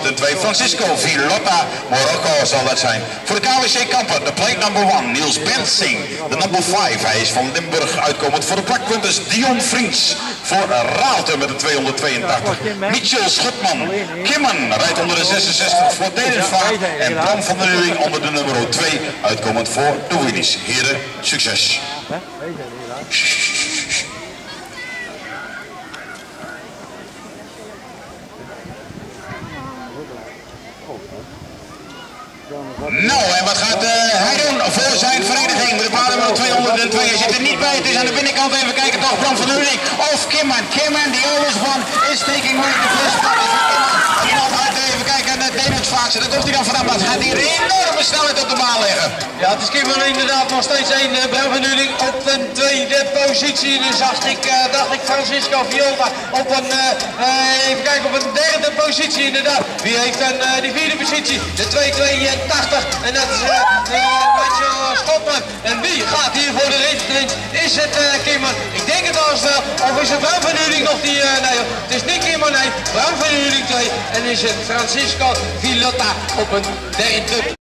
202 Francisco Villotta, Morocco zal dat zijn. Voor de KWC Kampen, de plate number 1, Niels Bensing. De number 5, hij is van Limburg uitkomend. Voor de plakpunters Dion Vriends. Voor Raalte met de 282. Michel Schutman. Kimmen rijdt onder de 66 voor Dedensvaart. En Bram van der Nuwing onder de nummer 2 uitkomend voor de Winnies. Heren, succes. Nou, en wat gaat hij doen voor zijn vereniging? De nummer 202, hij zit er niet bij. Het is aan de binnenkant, even kijken, toch Bram van der Nuwing of Kimman. Kimman, the oldest one, is taking one of the first part. Even kijken naar Dedensvaart, daar komt hij dan vanaf. Wat gaat hij een enorme snelheid op de baan leggen? Ja, het is Kimman inderdaad nog steeds 1. Bram van der Nuwing op een tweede positie. En dan dacht ik Francisco Villotta op een, even kijken, op een derde positie inderdaad. Wie heeft dan die vierde positie? De 282. En dat is Michel Schotman. En wie gaat hier voor de rit? Is het Kimman? Ik denk het al wel. Of is het Bram van der Nuwing nog die... nee, het is niet Kimman, nee. Bram van der Nuwing 2. En is het Francisco Villotta op een derde